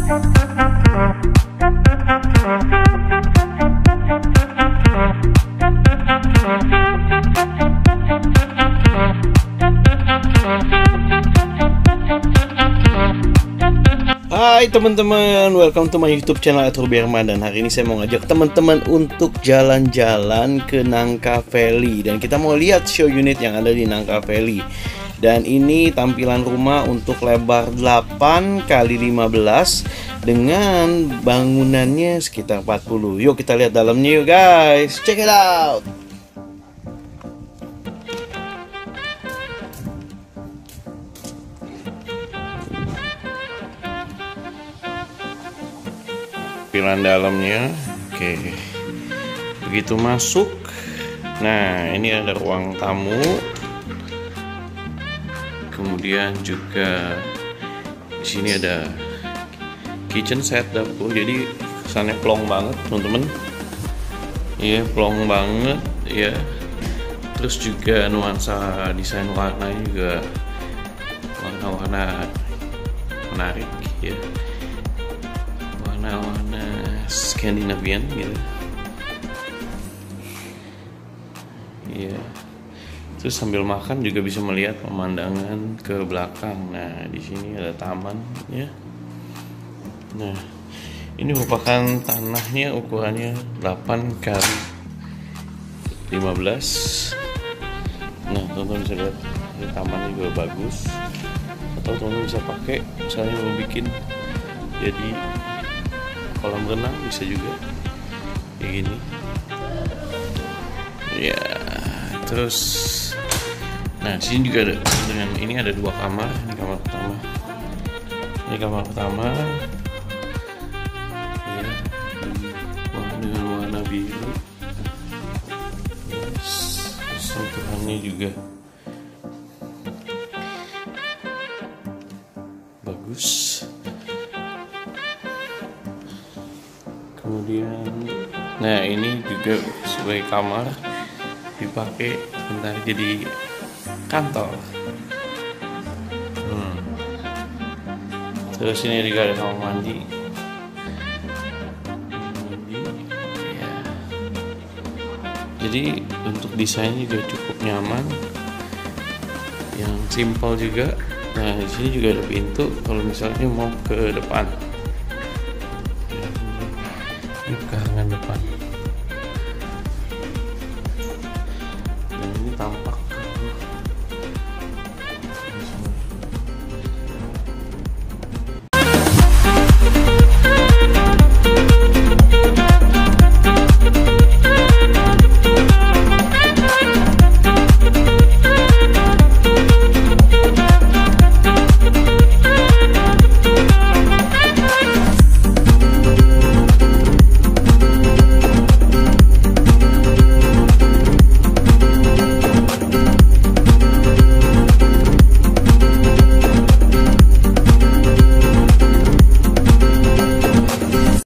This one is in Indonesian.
Hai teman-teman, welcome to my YouTube channel @Ruby Herman. Dan hari ini saya mau ngajak teman-teman untuk jalan-jalan ke Nangka Valley. Dan kita mau lihat show unit yang ada di Nangka Valley. Dan ini tampilan rumah untuk lebar 8 x 15 dengan bangunannya sekitar 40. Yuk kita lihat dalamnya yuk guys, check it out. Tampilan dalamnya, oke. Begitu masuk, nah ini ada ruang tamu, kemudian juga di sini ada kitchen set dapur, jadi kesannya plong banget teman-teman. Iya, plong banget ya. Terus juga nuansa desain warnanya juga warna-warna menarik ya. Warna-warna Skandinavian gitu. Iya. Terus sambil makan juga bisa melihat pemandangan ke belakang. Nah, di sini ada taman ya. Nah, ini merupakan tanahnya ukurannya 8 x 15. Nah, teman-teman bisa lihat tamannya juga bagus. Atau teman-teman bisa pakai misalnya mau bikin jadi kolam renang bisa juga kayak gini ya. Terus nah sini juga ada, dengan ini ada 2 kamar. Ini kamar pertama, ini kamar pertama ya, dengan warna biru. Sentuhannya juga bagus. Kemudian, nah ini juga sebagai kamar dipakai bentar jadi kantor. Terus ini juga ada kamar mandi. Ya. Jadi untuk desainnya juga cukup nyaman, yang simple juga. Nah di sini juga ada pintu kalau misalnya mau ke depan. Karangan depan. Dan ini tampak